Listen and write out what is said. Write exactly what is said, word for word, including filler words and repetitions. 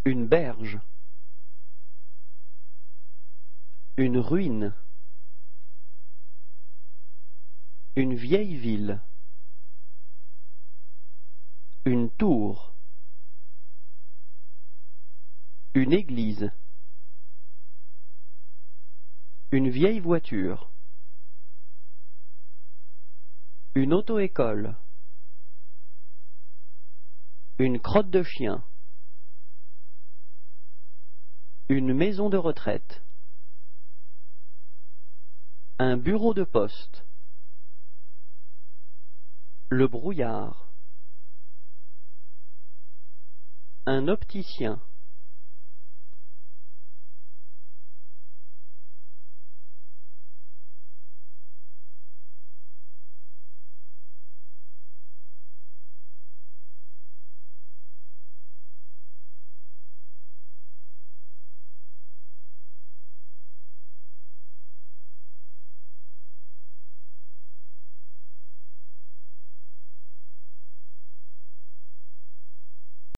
Une berge. Une ruine. Une vieille ville. Une tour. Une église. Une vieille voiture. Une auto-école. Une crotte de chien. Une maison de retraite. Un bureau de poste. Le brouillard. Un opticien.